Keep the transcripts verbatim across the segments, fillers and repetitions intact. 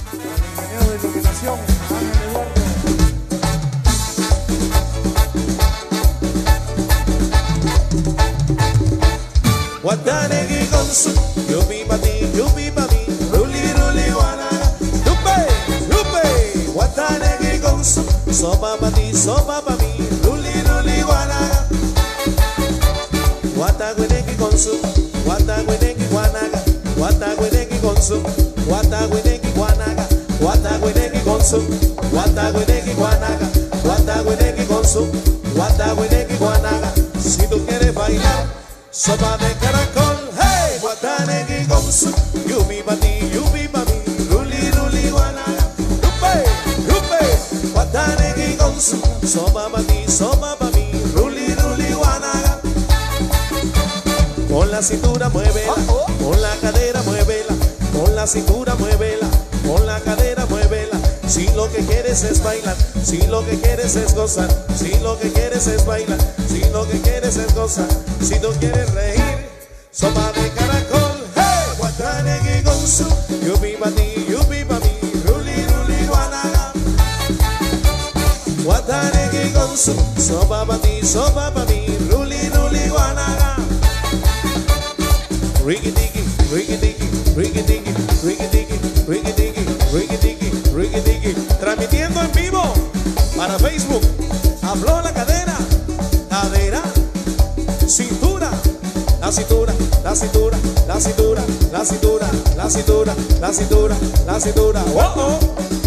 ingeniero de iluminación, Ángel Eduardo. Guatanegui Gonzu, yupi mati, yupi mami, ruli ruli wanaga, yupe, yupe. Guatanegui Gonzu, sopa mati, sopa mami, ruli ruli wanaga. Guataguenegui Gonzu, guataguenegui wanaga, guataguenegui Gonzu, guataguenegui wanaga, guataguenegui Gonzu, guataguenegui wanaga, guataguenegui Gonzu, guataguenegui wanaga. Si tú quieres bailar sopa de caracol, hey, Guatanegui Gonzu, yupi mati, yupi mami, ruli ruli wanaga, yupe, yupe. Guatanegui Gonzu, sopa mati, sopa mami, ruli ruli wanaga. Con la cintura muévela, con la cadera muévela, con la cintura muévela, con la cadera muévela. Si lo que quieres es bailar, si lo que quieres es gozar, si lo que quieres es bailar, si lo que quieres es gozar, si tú quieres reír, sopa de caracol, hey, Guatanegui Gonzu, yupi mati, yupi mami, ruli ruli wanaga. Guatanegui Gonzu, sopa mati, sopa mami, ruli ruli wanaga. Riggy diggy, riggy diggy, riggy diggy, riggy diggy, riggy diggy, riggy diggy, riggy diggy. Transmitiendo en vivo para Facebook. Habló la cadera, cadera, cintura, la cintura, la cintura, la cintura, la cintura, la cintura, la cintura, la cintura. Wow, oh.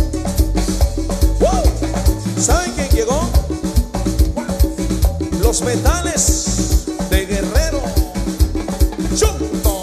Wow. ¿Saben quién llegó? Los metales de Guerrero. ¡Chum!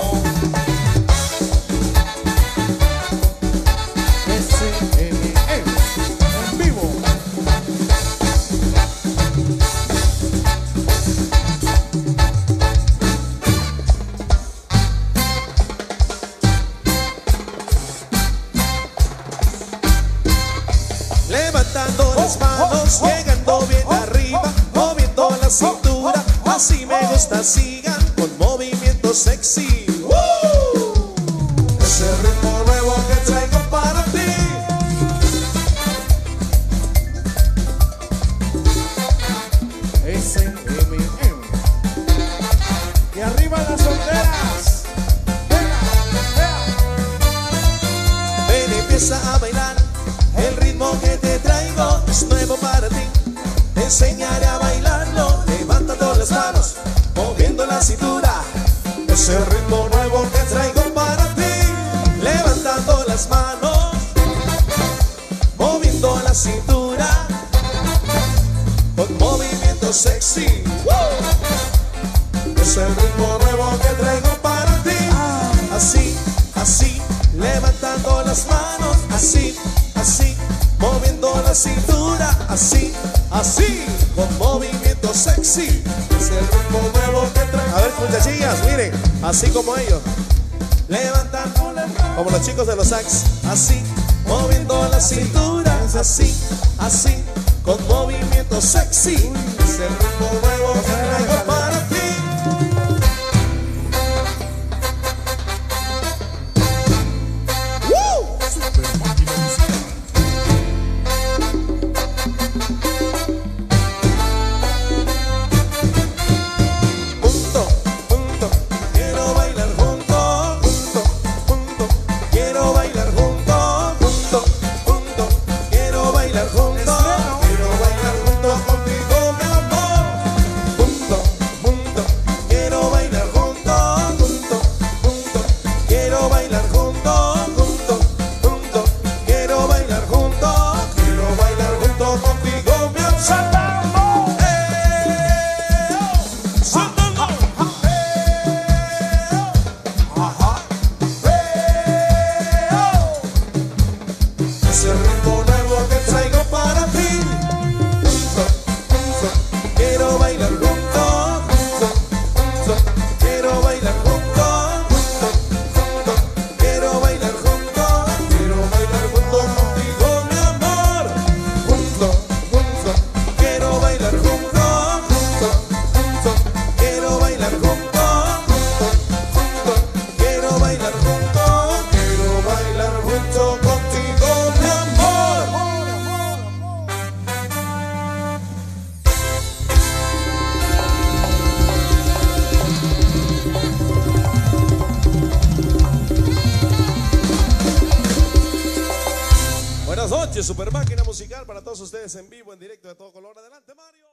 Levantando las manos, llegando bien arriba, moviendo la cintura, así me gusta, sigan con movimiento sexy. ¡Woo! Ese ritmo nuevo que traigo para ti. S M M. Y arriba las solteras. Venga, venga. Ven, empieza a bailar. El ritmo que te traigo es nuevo para ti. Te enseñaré a bailarlo, levantando las manos, moviendo la cintura. Es el ritmo nuevo que traigo para ti. Levantando las manos, moviendo la cintura, con movimiento sexy. ¡Woo! Es el ritmo nuevo que traigo para ti. Así, así, levantando las manos, así, así, moviendo la cintura, así, así, con movimiento sexy. Es el ritmo nuevo que trae. A ver, muchachillas, miren, así como ellos. Levantando la mano, como los chicos de los sax. Así, moviendo la cintura, así, así, con movimiento sexy. Es el ritmo nuevo que traigo para ti. Buenas noches, Super Máquina Musical para todos ustedes en vivo, en directo de todo color. Adelante, Mario.